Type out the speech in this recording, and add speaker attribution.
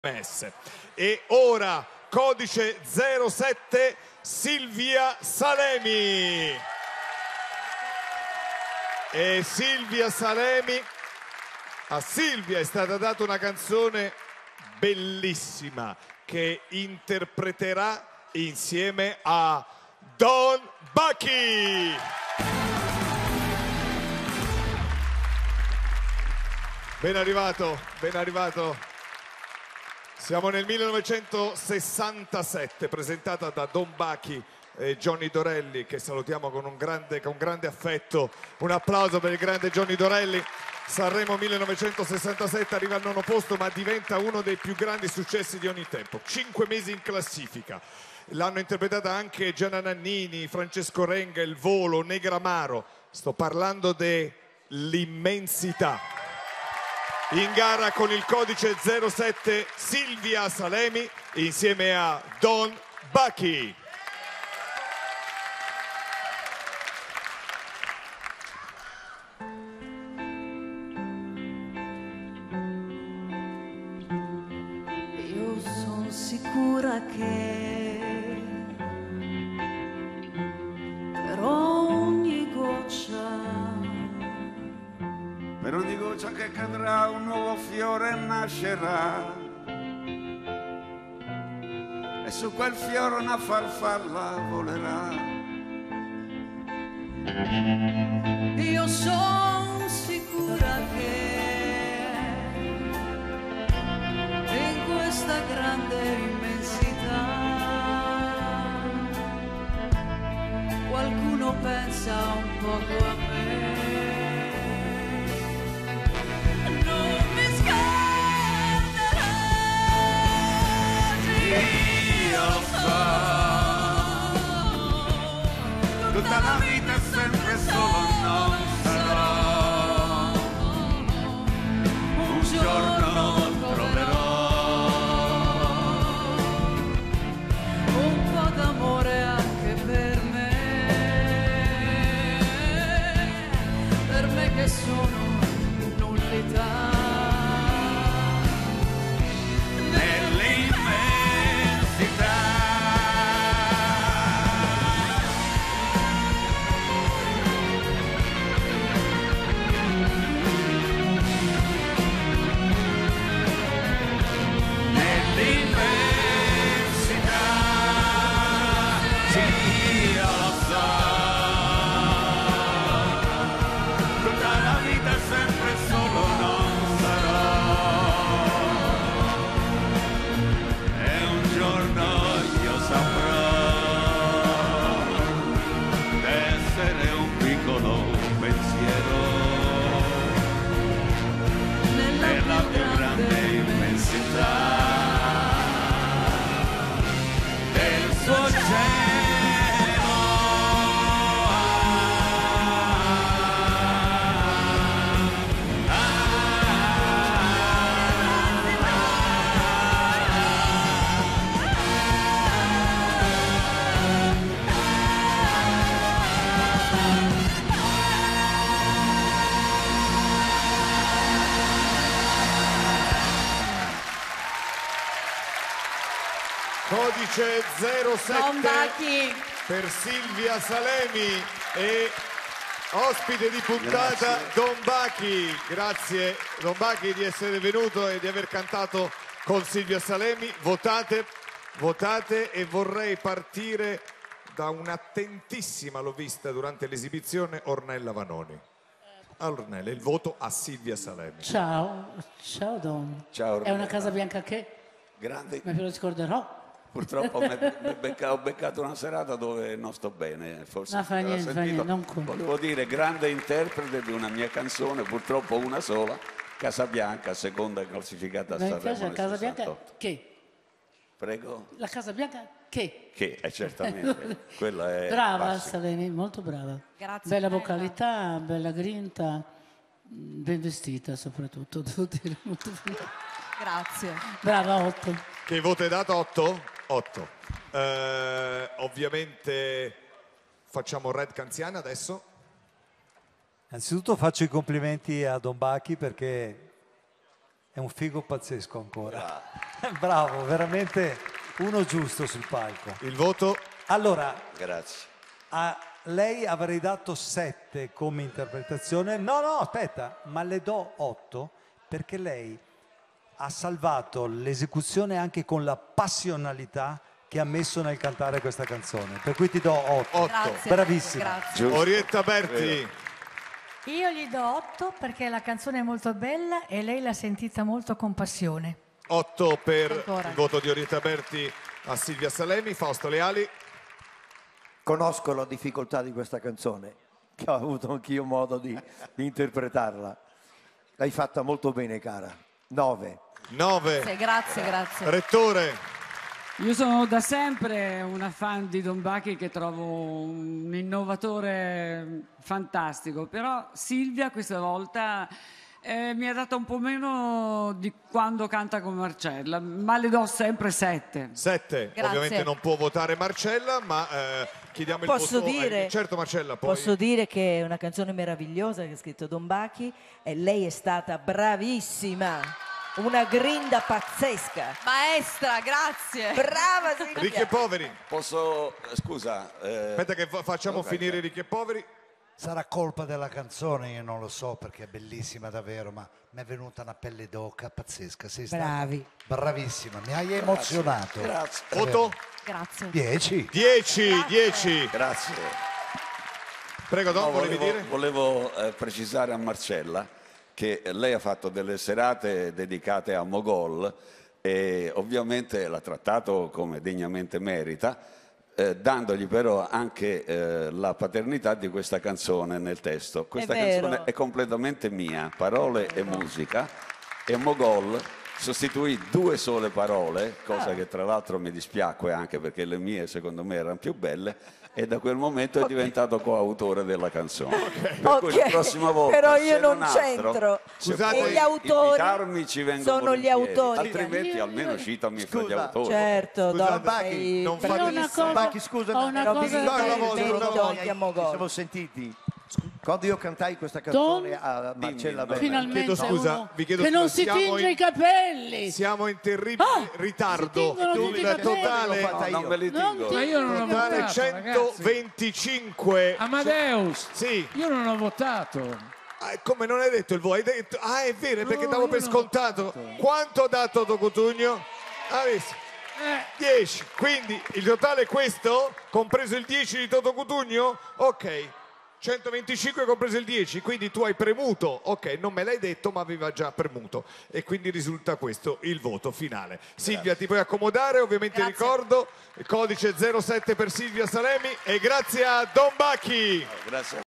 Speaker 1: E ora codice 07 Silvia Salemi. E Silvia Salemi, a Silvia è stata data una canzone bellissima che interpreterà insieme a Don Bucky. Ben arrivato, ben arrivato. Siamo nel 1967, presentata da Don Bucky e Johnny Dorelli, che salutiamo con grande affetto. Un applauso per il grande Johnny Dorelli. Sanremo 1967, arriva al 9° posto, ma diventa uno dei più grandi successi di ogni tempo. 5 mesi in classifica. L'hanno interpretata anche Gianna Nannini, Francesco Renga, Il Volo, Negramaro. Sto parlando dell'immensità. In gara con il codice 07 Silvia Salemi insieme a Don Bucky.
Speaker 2: Io sono sicura che per ogni goccia
Speaker 3: che cadrà un nuovo fiore nascerà e su quel fiore una farfalla volerà.
Speaker 2: io sono sicura che in questa grande immensità qualcuno pensa un poco a me.
Speaker 3: Tutta la vita è sempre solo non sarò, un giorno troverò
Speaker 2: un po' d'amore anche per me che sono nullità.
Speaker 1: Codice 07
Speaker 2: Don Bucky
Speaker 1: per Silvia Salemi e ospite di puntata Don Bucky. Grazie Don Bucky di essere venuto e di aver cantato con Silvia Salemi. Votate, votate, e vorrei partire da un'attentissima, l'ho vista durante l'esibizione, Ornella Vanoni. Ornella, il voto a Silvia Salemi.
Speaker 4: Ciao, ciao Don.
Speaker 3: Ciao,
Speaker 4: È una Casa Bianca che
Speaker 3: grande.
Speaker 4: me lo ricorderò.
Speaker 3: Purtroppo ho beccato una serata dove non sto bene, forse
Speaker 4: No, fa niente, non conta.
Speaker 3: Volevo dire, grande interprete di una mia canzone, purtroppo una sola, Casabianca, seconda classificata a
Speaker 4: Mi
Speaker 3: Sanremo
Speaker 4: piace la
Speaker 3: nel
Speaker 4: Casa Bianca
Speaker 3: 68.
Speaker 4: che?
Speaker 3: Prego?
Speaker 4: La Casa Bianca che?
Speaker 3: Che è certamente, quella è
Speaker 4: Brava
Speaker 3: classica.
Speaker 4: Salemi, molto brava.
Speaker 2: Grazie,
Speaker 4: bella
Speaker 2: bella.
Speaker 4: vocalità, bella grinta, ben vestita soprattutto, devo dire. Molto bella.
Speaker 2: Grazie.
Speaker 4: Brava, 8.
Speaker 1: Che voto hai dato? 8? 8. Ovviamente facciamo Red Canziana adesso.
Speaker 5: Innanzitutto faccio i complimenti a Don Bucky perché È un figo pazzesco ancora. Bravo, veramente uno giusto sul palco.
Speaker 1: Il voto?
Speaker 5: Allora,
Speaker 3: Grazie.
Speaker 5: a lei avrei dato 7 come interpretazione. No, aspetta, ma le do 8 perché lei ha salvato l'esecuzione anche con la passionalità che ha messo nel cantare questa canzone. Per cui ti do 8.
Speaker 2: Grazie.
Speaker 5: Bravissima.
Speaker 2: Grazie.
Speaker 3: Giusto.
Speaker 1: Orietta Berti.
Speaker 3: Vero.
Speaker 6: Io gli do 8 perché la canzone è molto bella e lei l'ha sentita molto con passione.
Speaker 1: 8 per
Speaker 2: Ancora.
Speaker 1: il voto di Orietta Berti a Silvia Salemi. Fausto Leali.
Speaker 7: Conosco la difficoltà di questa canzone, che ho avuto anch'io modo di interpretarla. L'hai fatta molto bene, cara. 9.
Speaker 1: 9.
Speaker 2: Grazie.
Speaker 1: Rettore.
Speaker 4: Io sono da sempre una fan di Don Bacchi, che trovo un innovatore fantastico, però Silvia questa volta mi ha dato un po' meno di quando canta con Marcella, ma le do sempre 7.
Speaker 1: 7.
Speaker 2: Grazie.
Speaker 1: Ovviamente non può votare Marcella, ma chiediamo il
Speaker 8: Posso
Speaker 1: voto.
Speaker 8: dire?
Speaker 1: Certo Marcella, poi.
Speaker 8: Posso dire che è una canzone meravigliosa che ha scritto Don Bacchi e lei è stata bravissima, una grinda pazzesca.
Speaker 2: Maestra, grazie.
Speaker 8: Brava Silvia.
Speaker 1: Ricchi e poveri.
Speaker 3: Posso, scusa,
Speaker 1: Aspetta che facciamo
Speaker 3: Ok,
Speaker 1: finire i Ricchi e poveri.
Speaker 9: Sarà colpa della canzone, io non lo so perché è bellissima davvero, ma mi è venuta una pelle d'oca pazzesca. Sei stata
Speaker 4: Bravi.
Speaker 9: bravissima, mi hai emozionato.
Speaker 3: grazie.
Speaker 1: Voto?
Speaker 2: Grazie.
Speaker 9: 10.
Speaker 1: 10.
Speaker 3: Grazie.
Speaker 1: Prego Don,
Speaker 3: No,
Speaker 1: volevi dire?
Speaker 3: volevo precisare a Marcella che lei ha fatto delle serate dedicate a Mogol e ovviamente l'ha trattato come degnamente merita, dandogli però anche la paternità di questa canzone nel testo. Questa
Speaker 8: vero.
Speaker 3: canzone è completamente mia, parole e musica, e Mogol sostituì 2 sole parole, cosa che tra l'altro mi dispiacque anche perché le mie secondo me erano più belle, e da quel momento è diventato coautore della canzone. Per cui la prossima volta,
Speaker 8: però
Speaker 3: se
Speaker 8: io non
Speaker 3: altro,
Speaker 8: c'entro.
Speaker 3: se
Speaker 1: Scusate,
Speaker 3: vuoi
Speaker 8: E gli autori
Speaker 3: invitarmi, ci vengo
Speaker 8: sono gli
Speaker 3: volentieri.
Speaker 8: autori.
Speaker 3: Altrimenti almeno citami fra gli
Speaker 7: Scusa.
Speaker 3: autori.
Speaker 8: Certo,
Speaker 1: Scusate,
Speaker 8: Don
Speaker 1: Bacchi,
Speaker 8: sei
Speaker 1: non fate-
Speaker 4: Io una cosa,
Speaker 7: Bacchi, scusami,
Speaker 4: ho una
Speaker 8: però
Speaker 4: cosa
Speaker 8: mi
Speaker 1: Dai,
Speaker 8: dai
Speaker 1: una
Speaker 8: il
Speaker 1: volta, una
Speaker 8: merito
Speaker 1: volta.
Speaker 8: anche a
Speaker 7: Ci
Speaker 8: Mogol.
Speaker 7: siamo sentiti. Quando io cantai questa canzone a Marcella Bella,
Speaker 4: finalmente
Speaker 1: Chiedo scusa,
Speaker 4: uno
Speaker 1: vi chiedo
Speaker 4: che non
Speaker 1: scusa,
Speaker 4: si
Speaker 1: siamo
Speaker 4: tinge
Speaker 1: in-
Speaker 4: i capelli.
Speaker 1: Siamo in terribile ritardo.
Speaker 4: tingono tutti i
Speaker 1: Il
Speaker 4: capelli.
Speaker 1: totale,
Speaker 7: L'ho fatta
Speaker 3: No, non me li
Speaker 4: Non
Speaker 3: dico.
Speaker 4: ti-
Speaker 10: Ma io non ho
Speaker 1: totale
Speaker 10: votato, ragazzi.
Speaker 1: 125.
Speaker 10: Amadeus,
Speaker 1: Sì.
Speaker 10: io non ho votato.
Speaker 1: Come non hai detto il voto? Hai detto... Ah, è vero, perché
Speaker 10: No,
Speaker 1: davo
Speaker 10: io
Speaker 1: per
Speaker 10: non ho
Speaker 1: scontato.
Speaker 10: votato.
Speaker 1: Quanto ha dato Tocotugno? Ha visto? 10. Quindi il totale è questo? Compreso il 10 di Toto Cutugno? Ok. 125 compreso il 10, quindi tu hai premuto, ok, non me l'hai detto ma aveva già premuto e quindi risulta questo il voto finale. Silvia, ti puoi accomodare, ovviamente
Speaker 2: Grazie.
Speaker 1: ricordo il codice 07 per Silvia Salemi e grazie a Don Bacchi.
Speaker 3: Grazie.